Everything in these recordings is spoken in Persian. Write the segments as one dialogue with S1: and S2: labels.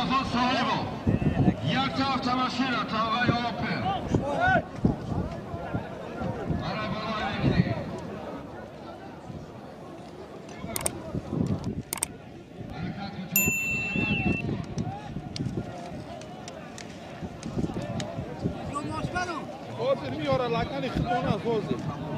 S1: آزاد صاحبا یک تا تماشین تا آقای آپر برای بالای بگیری
S2: حاضر میاره لکنی خطانه از حاضر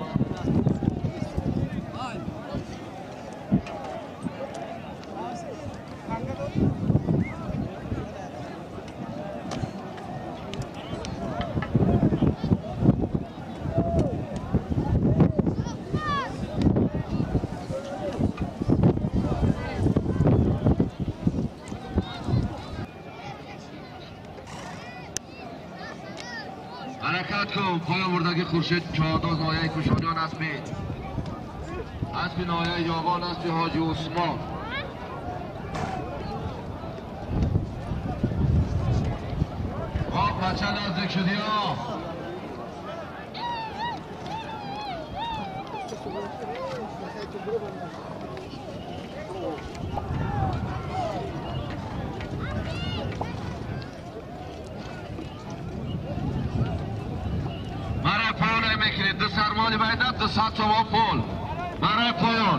S1: حرکت کن پایان بردگی خورشید چهارداز نایه کشانیان اسبی نایه یابان اسبی حاجی عثمان بچه نزدیک شدی ها برای پایان میکنید دو سرمالی بایدد دو ساعت شما پول برای پایان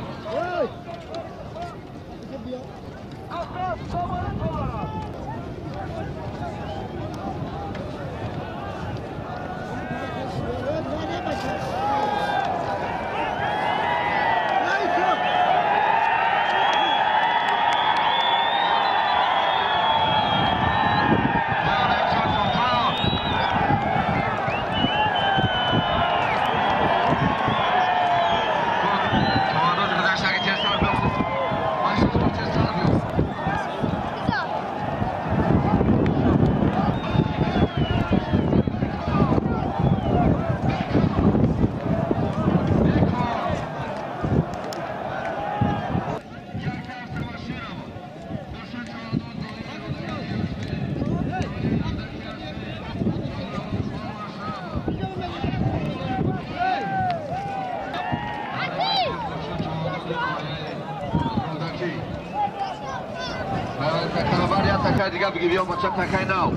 S1: دیگه بگی بیا بچه تکای ناو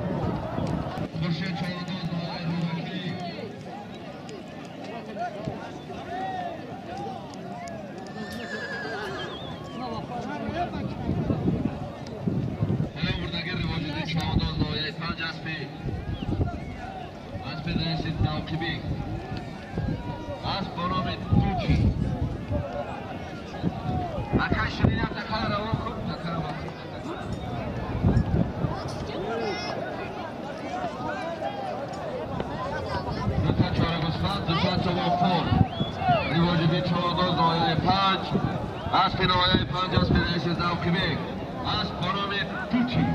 S1: اسب نهایه 5 اسب رئیس ذوقی بیگ اسب با نام توچی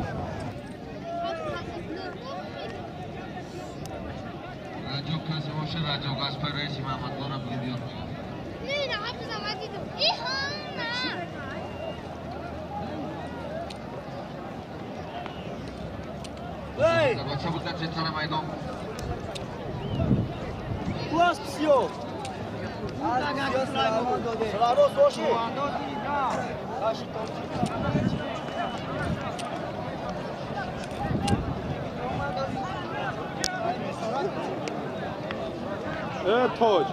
S1: رجب کسی باشه رجب اسب رئیس محمد بارم بگه بیار
S3: نه حتی زمانی دو ای هم
S1: نه بچه بود نچه تنه میدان
S4: تو اسب سیو سلامو سوشی
S2: تاج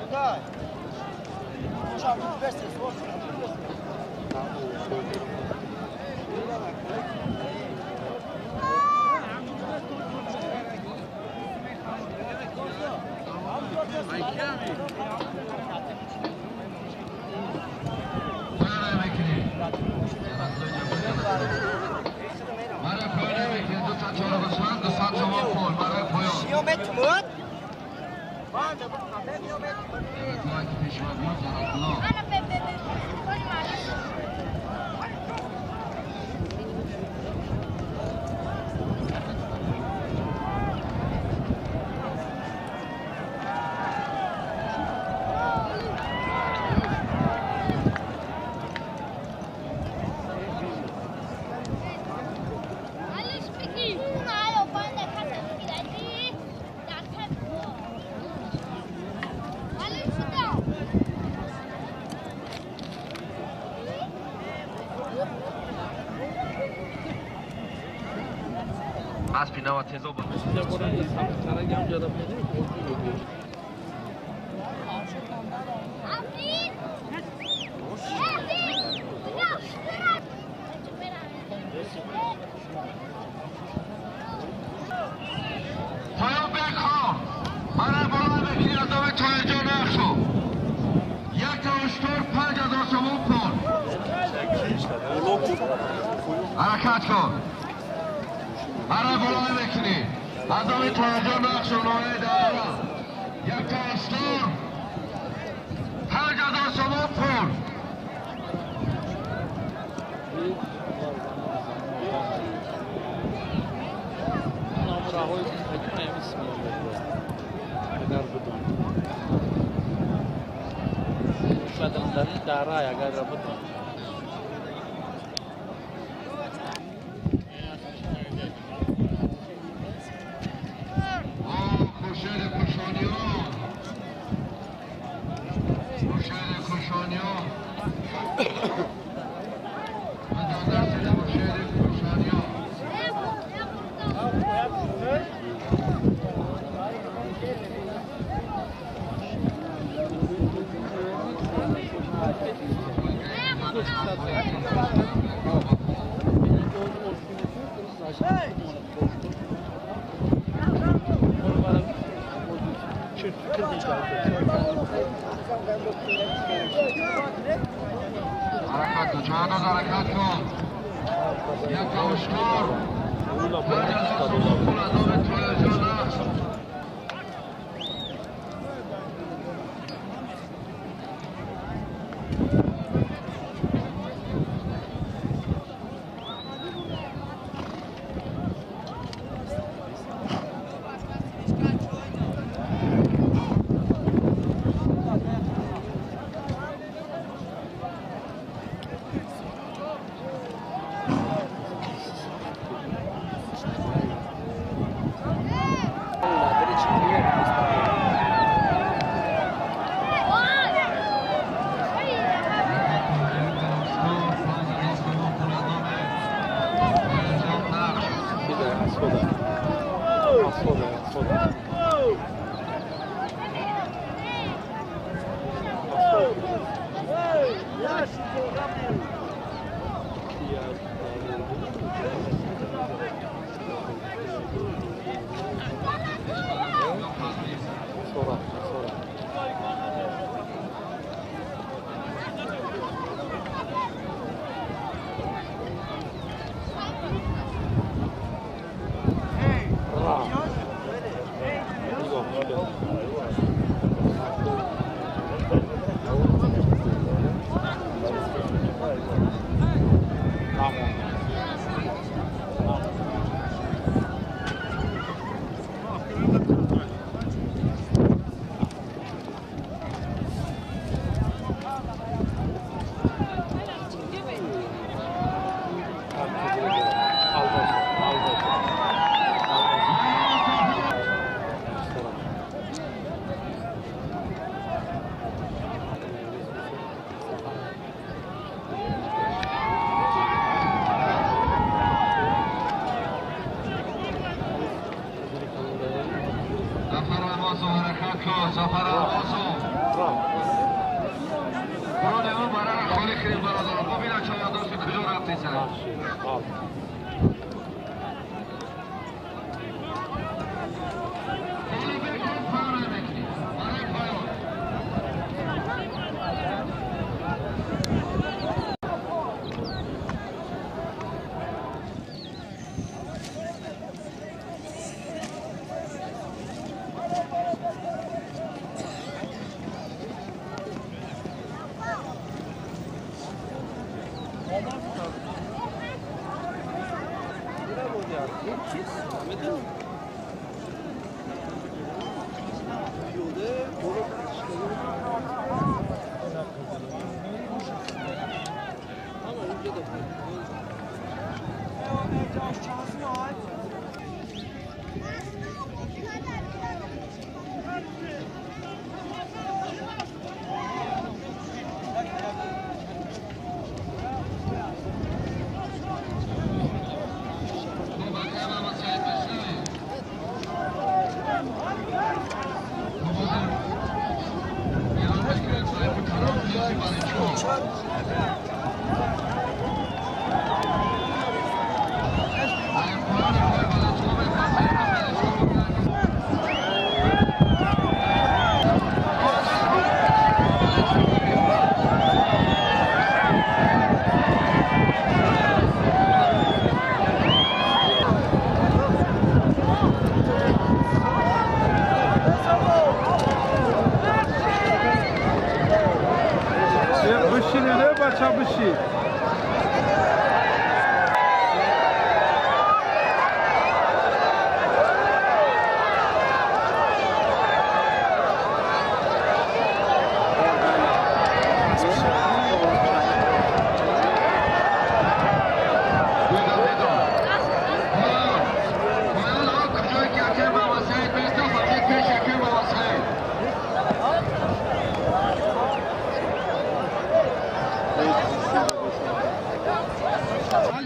S1: اسب نو تیزو بود پایان بکن من بالا بکنی از آمه تا اینجا نقشو یک تا اشتور 5000 سوم کن حرکت کن من بالا بکنی از آمه تا اینجا نقشو نوعه دارا یک تا اشتور 5000 سوم کن
S5: darah ya kan dapat حرکت کن جهاز حرکت کن یک کاشتور 5000 سوم پول از آب توی نقش سفر آوازو برو نمون برای خالی کریم برادرم ببینم چه یادداشتی کجا رفتی سر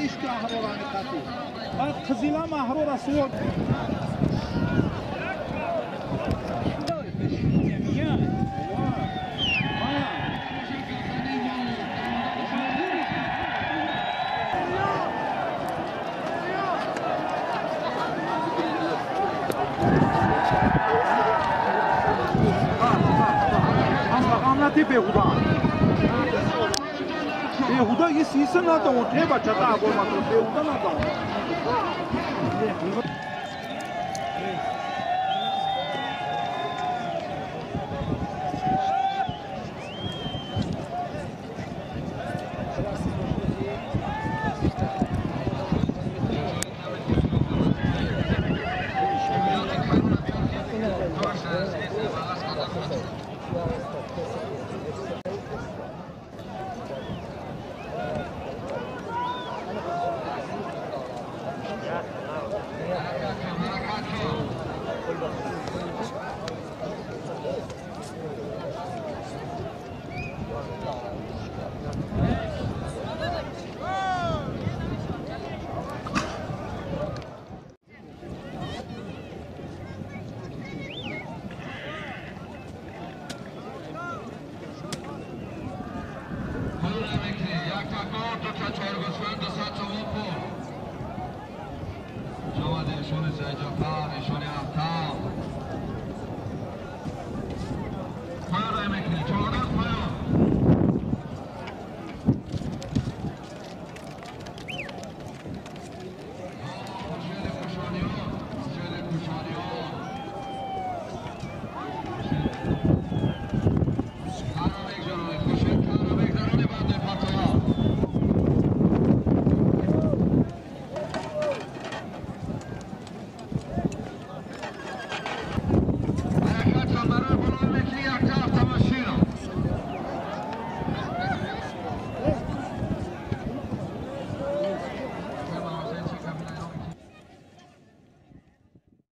S2: ishka harorani qati. Va qizilama harorasi yo'q. behuda yesa nadon treba chata bo'lmadi behuda nadon
S1: Giovane, sono già